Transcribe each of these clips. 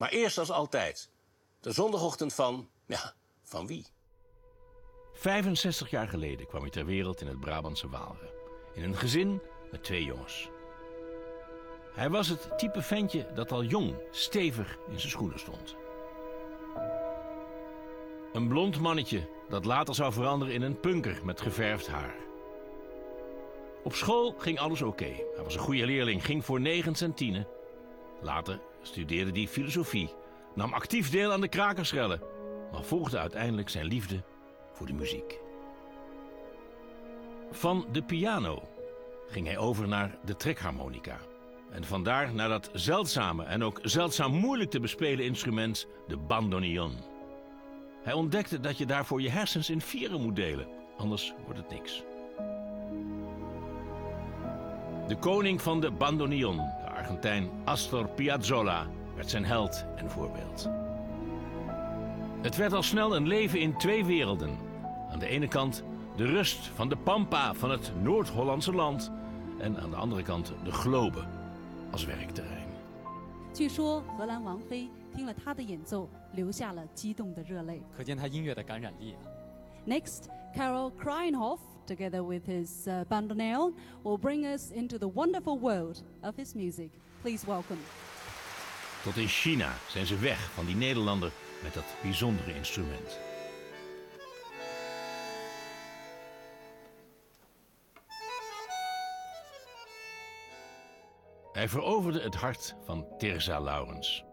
Maar eerst als altijd, de zondagochtend van wie? 65 jaar geleden kwam hij ter wereld in het Brabantse Waalre. In een gezin met 2 jongens. Hij was het type ventje dat al jong stevig in zijn schoenen stond. Een blond mannetje dat later zou veranderen in een punker met geverfd haar. Op school ging alles oké. Hij was een goede leerling, ging voor 9's en 10's. Later studeerde hij filosofie, nam actief deel aan de krakersrellen, maar volgde uiteindelijk zijn liefde voor de muziek. Van de piano ging hij over naar de trekharmonica. En vandaar naar dat zeldzame en ook zeldzaam moeilijk te bespelen instrument, de bandoneon. Hij ontdekte dat je daarvoor je hersens in 4 moet delen, anders wordt het niks. De koning van de bandoneon, de Argentijn Astor Piazzolla, werd zijn held en voorbeeld. Het werd al snel een leven in 2 werelden. Aan de ene kant de rust van de pampa van het Noord-Hollandse land en aan de andere kant de globe als werkterrein. 据说荷兰王妃听了他的演奏，流下了激动的热泪。 可见他音乐的感染力啊。 Next, Karel Kraaienhof, together with his bandoneon, will bring us into the wonderful world of his music. Please welcome. Tot in China zijn ze weg van die Nederlander met dat bijzondere instrument. Hij veroverde het hart van Terza Laurens.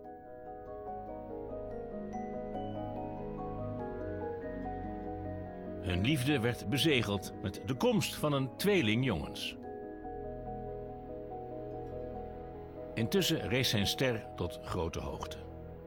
Hun liefde werd bezegeld met de komst van een tweeling jongens. Intussen rees zijn ster tot grote hoogte.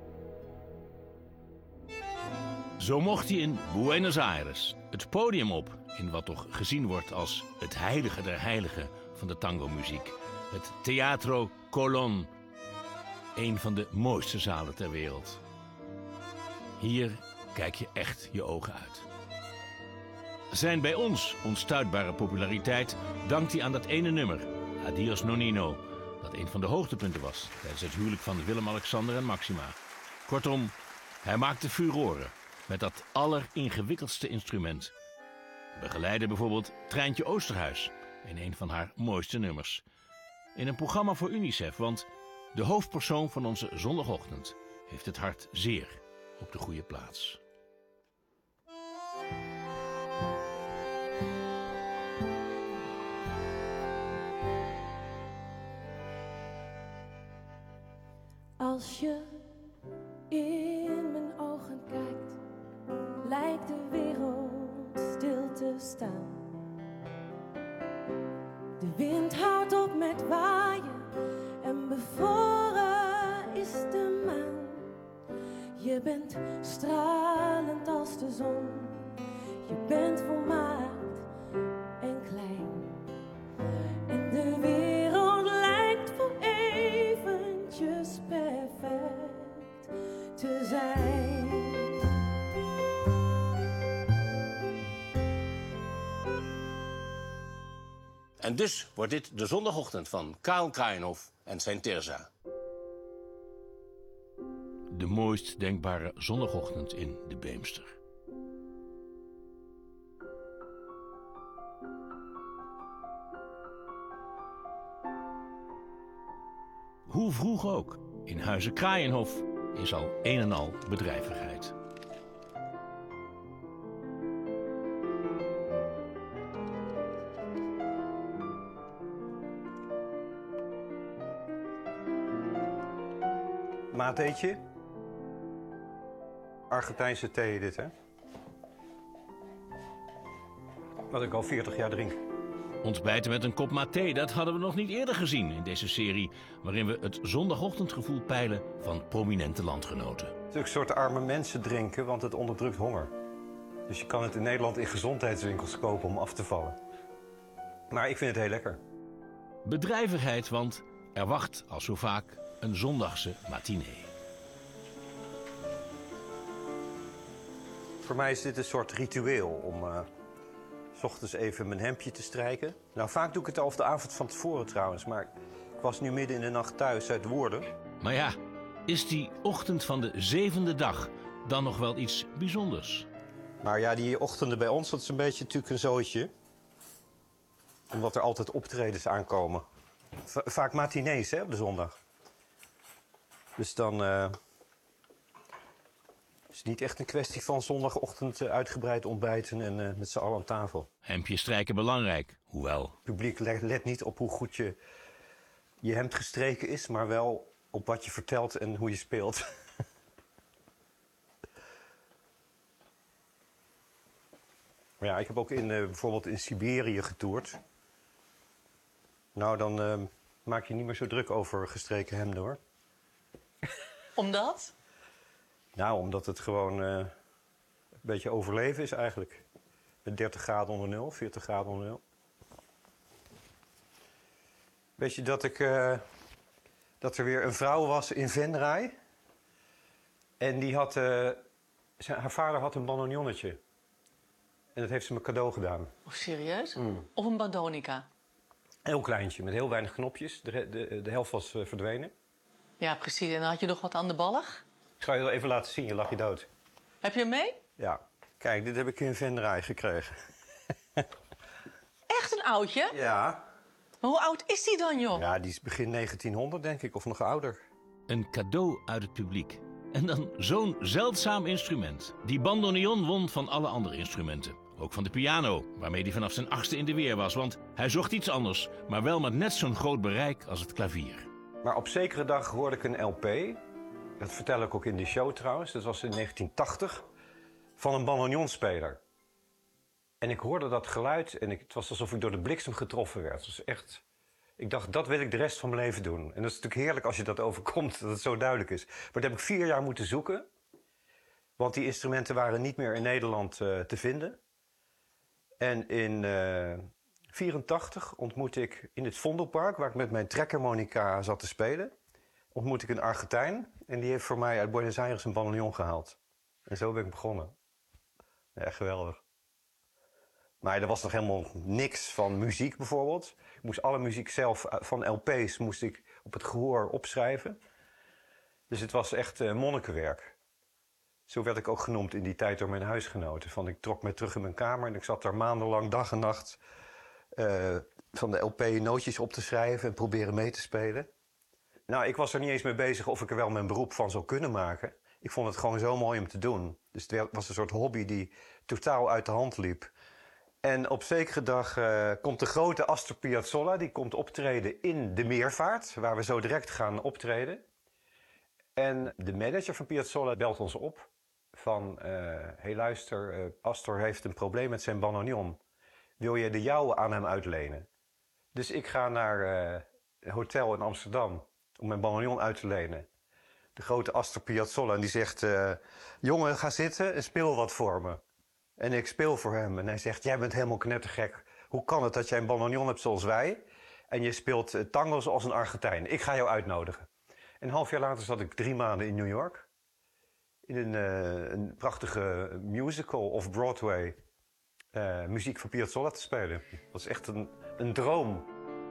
Zo mocht hij in Buenos Aires het podium op in wat toch gezien wordt als het heilige der heiligen van de tangomuziek. Het Teatro Colón, een van de mooiste zalen ter wereld. Hier kijk je echt je ogen uit. Zijn bij ons onstuitbare populariteit dankt hij aan dat ene nummer, Adios Nonino, dat een van de hoogtepunten was tijdens het huwelijk van Willem-Alexander en Maxima. Kortom, hij maakte furoren met dat alleringewikkeldste instrument. Begeleidde bijvoorbeeld Treintje Oosterhuis in een van haar mooiste nummers. In een programma voor UNICEF, want de hoofdpersoon van onze zondagochtend heeft het hart zeer op de goede plaats. Als je in mijn ogen kijkt, lijkt de wereld stil te staan. De wind houdt op met waaien en bevroren is de maan. Je bent stralend als de zon, je bent volmaakt en klein. En de wereld lijkt voor eventjes perfect te zijn. En dus wordt dit de zondagochtend van Karel Kraaienhof en zijn Terza. De mooist denkbare zondagochtend in de Beemster. Hoe vroeg ook, in Huize Kraaienhof is al een en al bedrijvigheid. Maatheetje. Argentijnse thee dit, hè? Wat ik al 40 jaar drink. Ontbijten met een kop maté, dat hadden we nog niet eerder gezien in deze serie, waarin we het zondagochtendgevoel peilen van prominente landgenoten. Het is ook een soort arme mensen drinken, want het onderdrukt honger. Dus je kan het in Nederland in gezondheidswinkels kopen om af te vallen. Maar ik vind het heel lekker. Bedrijvigheid, want er wacht als zo vaak een zondagse matinee. Voor mij is dit een soort ritueel om 's ochtends even mijn hemdje te strijken. Nou, vaak doe ik het al de avond van tevoren trouwens, maar ik was nu midden in de nacht thuis uit Woerden. Maar ja, Is die ochtend van de 7e dag dan nog wel iets bijzonders? Maar ja, die ochtenden bij ons, dat is een beetje natuurlijk een zootje. Omdat er altijd optredens aankomen. Vaak matinees, hè, op de zondag. Dus dan is het niet echt een kwestie van zondagochtend uitgebreid ontbijten en met z'n allen aan tafel. Hemdje strijken belangrijk, hoewel. Het publiek let niet op hoe goed je hemd gestreken is, maar wel op wat je vertelt en hoe je speelt. Maar ja, ik heb ook bijvoorbeeld in Siberië getoerd. Nou, dan maak je niet meer zo druk over gestreken hemden, hoor. Omdat? Nou, omdat het gewoon een beetje overleven is eigenlijk. Met 30 graden onder nul, 40 graden onder nul. Weet je dat er weer een vrouw was in Venray. En die had, haar vader had een bandoneonnetje. En dat heeft ze me cadeau gedaan. Oh, serieus? Of een bandonica? Een heel kleintje, met heel weinig knopjes. De helft was verdwenen. Ja, precies. En dan had je nog wat aan de ballig? Ik zal je wel even laten zien, je lag je dood. Heb je hem mee? Ja. Kijk, dit heb ik in Venray gekregen. Echt een oudje? Ja. Maar hoe oud is die dan, joh? Ja, die is begin 1900, denk ik, of nog ouder. Een cadeau uit het publiek. En dan zo'n zeldzaam instrument. Die bandoneon won van alle andere instrumenten. Ook van de piano, waarmee hij vanaf zijn 8e in de weer was. Want hij zocht iets anders, maar wel met net zo'n groot bereik als het klavier. Maar op zekere dag hoorde ik een LP. Dat vertel ik ook in die show trouwens. Dat was in 1980. Van een bandoneonspeler. En ik hoorde dat geluid en het was alsof ik door de bliksem getroffen werd. Het was echt... Ik dacht, dat wil ik de rest van mijn leven doen. En dat is natuurlijk heerlijk als je dat overkomt, dat het zo duidelijk is. Maar dat heb ik 4 jaar moeten zoeken. Want die instrumenten waren niet meer in Nederland te vinden. En in 1984 ontmoette ik in het Vondelpark, waar ik met mijn trekharmonica zat te spelen, ontmoette ik een Argentijn. En die heeft voor mij uit Buenos Aires een bandoneon gehaald. En zo ben ik begonnen. Ja, geweldig. Maar er was nog helemaal niks van muziek bijvoorbeeld. Ik moest alle muziek zelf van LP's moest ik op het gehoor opschrijven. Dus het was echt monnikenwerk. Zo werd ik ook genoemd in die tijd door mijn huisgenoten. Ik trok me terug in mijn kamer en ik zat daar maandenlang dag en nacht van de LP nootjes op te schrijven en proberen mee te spelen. Nou, ik was er niet eens mee bezig of ik er wel mijn beroep van zou kunnen maken. Ik vond het gewoon zo mooi om te doen. Dus het was een soort hobby die totaal uit de hand liep. En op zekere dag komt de grote Astor Piazzolla, die komt optreden in de Meervaart, waar we zo direct gaan optreden. En de manager van Piazzolla belt ons op van, hey luister, Astor heeft een probleem met zijn bandoneon. Wil je de jouwe aan hem uitlenen? Dus ik ga naar een hotel in Amsterdam om mijn bandoneon uit te lenen. De grote Astor Piazzolla en die zegt, jongen ga zitten en speel wat voor me. En ik speel voor hem en hij zegt, jij bent helemaal knettergek. Hoe kan het dat jij een bandoneon hebt zoals wij en je speelt tango zoals een Argentijn? Ik ga jou uitnodigen. En een half jaar later zat ik 3 maanden in New York. In een prachtige musical of Broadway muziek van Piazzolla te spelen. Dat was echt een droom.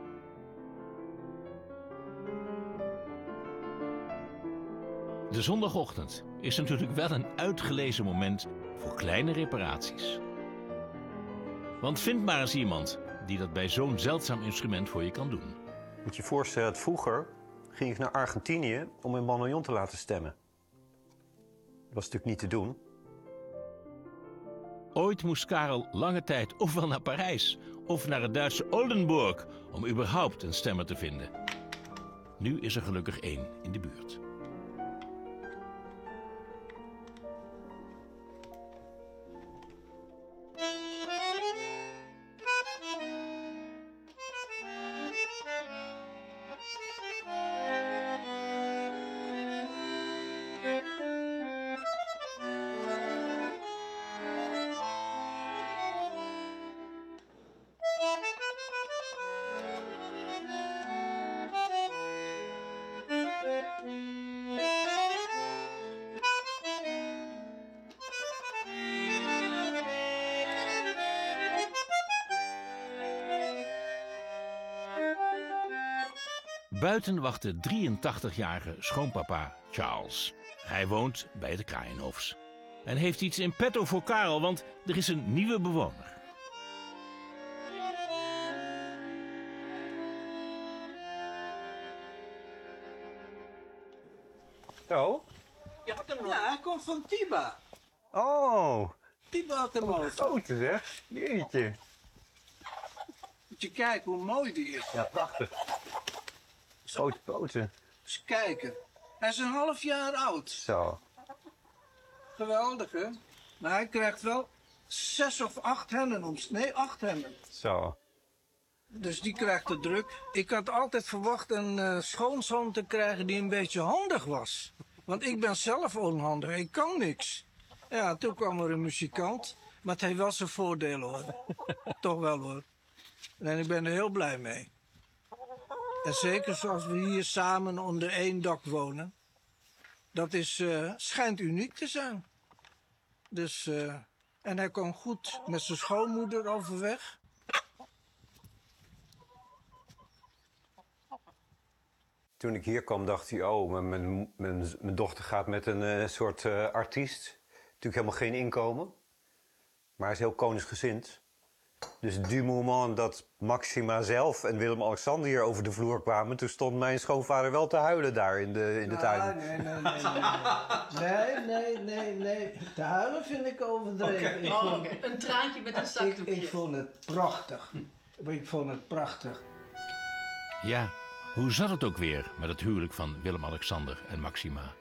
De zondagochtend is natuurlijk wel een uitgelezen moment voor kleine reparaties. Want vind maar eens iemand die dat bij zo'n zeldzaam instrument voor je kan doen. Moet je je voorstellen, dat vroeger ging ik naar Argentinië om mijn bandoneon te laten stemmen. Dat was natuurlijk niet te doen. Ooit moest Karel lange tijd ofwel naar Parijs of naar het Duitse Oldenburg om überhaupt een stemmer te vinden. Nu is er gelukkig 1 in de buurt. Buiten wacht de 83-jarige schoonpapa Charles. Hij woont bij de Kraaienhofs. En heeft iets in petto voor Karel, want er is een nieuwe bewoner. Zo? Ja, hij komt van Tiba. Oh, Tiba had hem al. grote zeg. Jeetje. Moet je kijken hoe mooi die is. Ja, prachtig. Grote poten. Eens kijken. Hij is een half jaar oud. Zo. Geweldig, hè? Maar hij krijgt wel 6 of 8 hennen. Nee, 8 hennen. Zo. Dus die krijgt de druk. Ik had altijd verwacht een schoonzoon te krijgen die een beetje handig was. Want ik ben zelf onhandig. Ik kan niks. Ja, toen kwam er een muzikant. Maar het heeft wel zijn voordelen, hoor. Toch wel, hoor. En ik ben er heel blij mee. En zeker zoals we hier samen onder één dak wonen. Dat is, schijnt uniek te zijn. Dus, en hij kwam goed met zijn schoonmoeder overweg. Toen ik hier kwam dacht hij, oh, mijn dochter gaat met een soort artiest. Natuurlijk helemaal geen inkomen. Maar hij is heel koningsgezind. Dus du moment dat Maxima zelf en Willem-Alexander hier over de vloer kwamen... toen stond mijn schoonvader wel te huilen daar in de tuin. Nee. Te huilen vind ik overdreven. Oh, een traantje met een zakdoekje. Ik vond het prachtig. Ik vond het prachtig. Ja, hoe zat het ook weer met het huwelijk van Willem-Alexander en Maxima?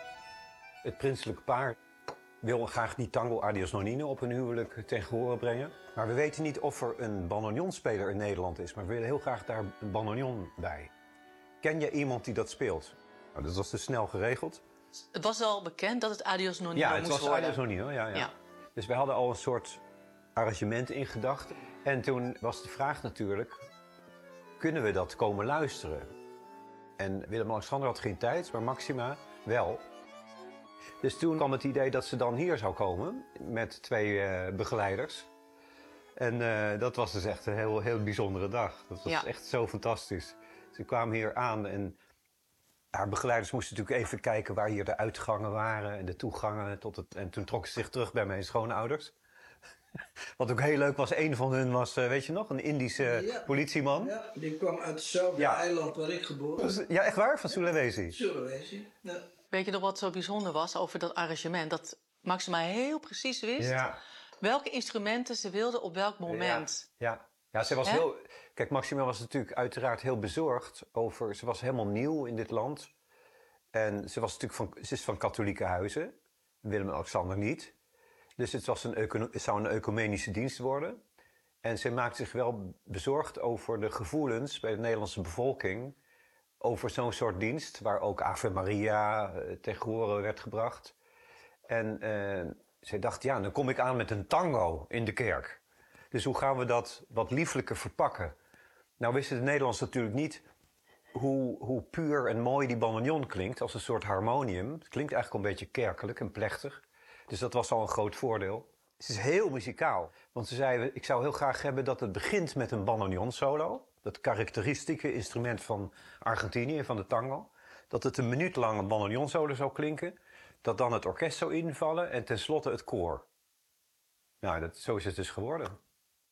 Het prinselijke paar wil graag die tango Adios Nonino op hun huwelijk tegen horen brengen. Maar we weten niet of er een bandoneonspeler in Nederland is. Maar we willen heel graag daar een bandoneon bij. Ken je iemand die dat speelt? Nou, dat was dus snel geregeld. Het was al bekend dat het Adios Nonino Ja, het moest was worden. Adios Nonino, ja. Ja. Dus we hadden al een soort arrangement in gedachten. En toen was de vraag natuurlijk, kunnen we dat komen luisteren? En Willem-Alexander had geen tijd, maar Maxima wel. Dus toen kwam het idee dat ze dan hier zou komen met 2 begeleiders. En dat was dus echt een heel bijzondere dag. Dat was echt zo fantastisch. Ze kwamen hier aan en haar begeleiders moesten natuurlijk even kijken waar hier de uitgangen waren en de toegangen. En toen trokken ze zich terug bij mijn schoonouders. Wat ook heel leuk was, een van hun was, weet je nog, een Indische politieman. Ja, die kwam uit hetzelfde eiland waar ik geboren ben. Ja, echt waar? Van Sulawesi? Sulawesi. Ja. Weet je nog wat zo bijzonder was over dat arrangement? Dat Maxima heel precies wist welke instrumenten ze wilde op welk moment. Ja, ze was heel... Kijk, Maxima was natuurlijk uiteraard heel bezorgd over... Ze was helemaal nieuw in dit land. En ze was natuurlijk ze is van katholieke huizen. Willem-Alexander niet. Dus het zou een ecumenische dienst worden. En ze maakte zich wel bezorgd over de gevoelens bij de Nederlandse bevolking... over zo'n soort dienst, waar ook Ave Maria tegen horen werd gebracht. En zij dacht, ja, dan kom ik aan met een tango in de kerk. Dus hoe gaan we dat wat lieflijker verpakken? Nou wisten de Nederlanders natuurlijk niet hoe puur en mooi die bandoneon klinkt, als een soort harmonium. Het klinkt eigenlijk een beetje kerkelijk en plechtig. Dus dat was al een groot voordeel. Het is heel muzikaal. Want ze zeiden, ik zou heel graag hebben dat het begint met een bandoneon solo. Dat karakteristieke instrument van Argentinië, van de tango. Dat het 1 minuut lang een bandoneon solo zou klinken. Dat dan het orkest zou invallen en tenslotte het koor. Nou, zo is het dus geworden.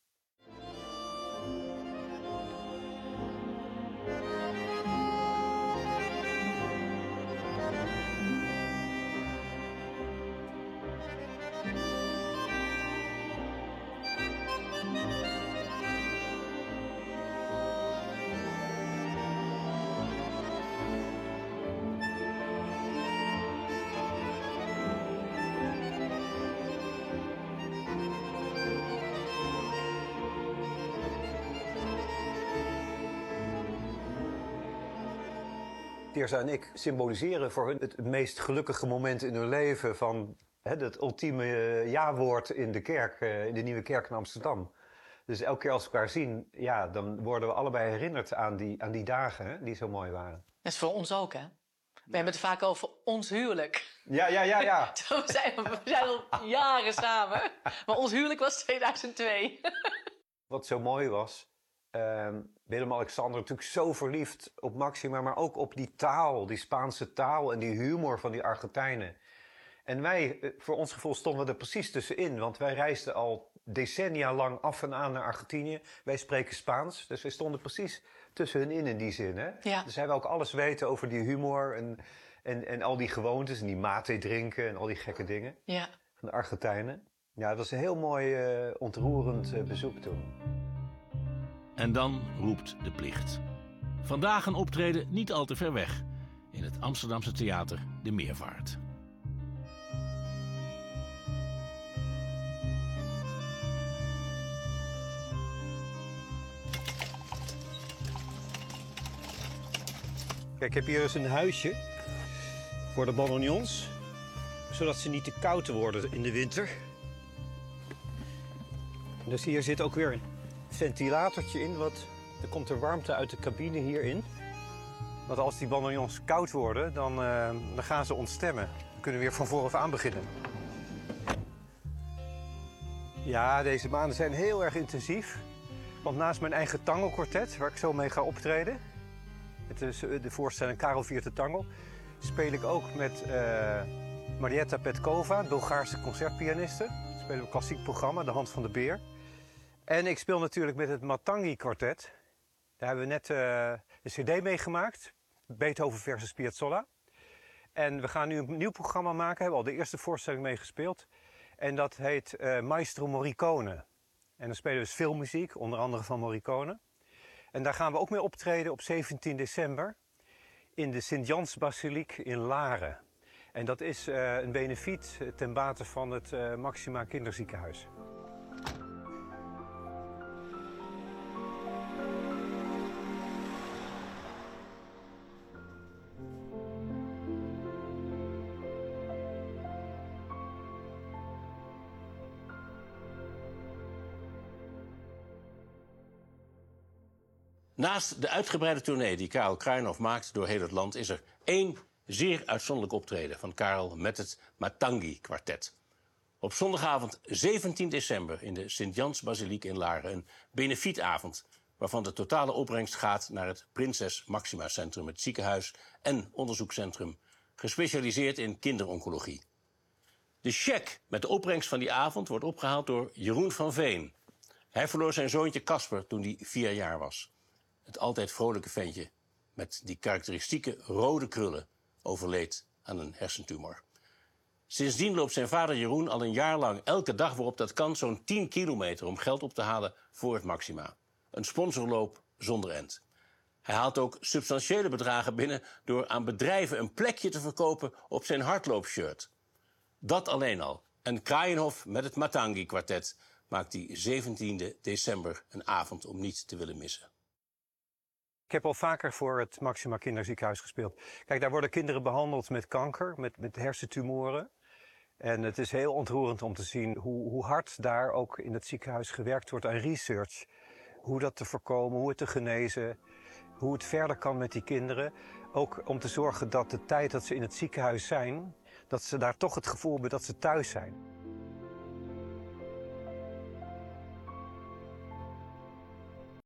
Tirza en ik symboliseren voor hun het meest gelukkige moment in hun leven van het ultieme ja-woord in de kerk, in de Nieuwe Kerk in Amsterdam. Dus elke keer als we elkaar zien, ja, dan worden we allebei herinnerd aan die dagen die zo mooi waren. Dat is voor ons ook, hè? We hebben het vaak over ons huwelijk. Ja. We zijn al jaren samen. Maar ons huwelijk was 2002. Wat zo mooi was, Willem-Alexander natuurlijk zo verliefd op Máxima, maar ook op die taal, die Spaanse taal en die humor van die Argentijnen. En wij, voor ons gevoel, stonden we er precies tussenin, want wij reisden al decennia lang af en aan naar Argentinië. Wij spreken Spaans, dus wij stonden precies tussen hun in die zin. Hè? Ja. Dus hij wil ook alles weten over die humor en al die gewoontes en die mate drinken en al die gekke dingen Ja. van de Argentijnen. Ja, dat was een heel mooi, ontroerend bezoek toen. En dan roept de plicht. Vandaag een optreden niet al te ver weg. In het Amsterdamse theater De Meervaart. Kijk, ik heb hier dus een huisje voor de bandoneons, zodat ze niet te koud worden in de winter. Dus hier zit ook weer een ventilatortje in, er komt er warmte uit de cabine hierin. Want als die bandoneons koud worden, dan gaan ze ontstemmen. Dan kunnen we weer van vooraf aan beginnen. Ja, deze maanden zijn heel erg intensief. Want naast mijn eigen tango-kwartet, waar ik zo mee ga optreden, het is de voorstelling Karel viert de tango, speel ik ook met Marietta Petkova, Bulgaarse concertpianiste. We spelen een klassiek programma, De Hand van de Beer. En ik speel natuurlijk met het Matangi kwartet. Daar hebben we net een cd meegemaakt, Beethoven versus Piazzolla. En we gaan nu een nieuw programma maken, hebben al de eerste voorstelling meegespeeld. En dat heet Maestro Morricone. En dan spelen we dus filmmuziek, onder andere van Morricone. En daar gaan we ook mee optreden op 17 december in de Sint-Jans-basiliek in Laren. En dat is een benefiet ten bate van het Máxima Kinderziekenhuis. Naast de uitgebreide tournee die Karel Kruijnhof maakt door heel het land, is er één zeer uitzonderlijk optreden van Karel met het Matangi kwartet. Op zondagavond 17 december in de Sint-Jans-basiliek in Laren, een benefietavond waarvan de totale opbrengst gaat naar het Prinses Máxima Centrum, het ziekenhuis en onderzoekscentrum gespecialiseerd in kinderoncologie. De cheque met de opbrengst van die avond wordt opgehaald door Jeroen van Veen. Hij verloor zijn zoontje Casper toen hij 4 jaar was. Het altijd vrolijke ventje met die karakteristieke rode krullen overleed aan een hersentumor. Sindsdien loopt zijn vader Jeroen al een jaar lang elke dag waarop dat kan zo'n 10 kilometer om geld op te halen voor het Máxima. Een sponsorloop zonder end. Hij haalt ook substantiële bedragen binnen door aan bedrijven een plekje te verkopen op zijn hardloopshirt. Dat alleen al. En Kruijnhof met het Matangi kwartet maakt die 17e december een avond om niet te willen missen. Ik heb al vaker voor het Máxima Kinderziekenhuis gespeeld. Kijk, daar worden kinderen behandeld met kanker, met hersentumoren. En het is heel ontroerend om te zien hoe hard daar ook in het ziekenhuis gewerkt wordt aan research. Hoe dat te voorkomen, hoe het te genezen, hoe het verder kan met die kinderen. Ook om te zorgen dat de tijd dat ze in het ziekenhuis zijn, dat ze daar toch het gevoel hebben dat ze thuis zijn.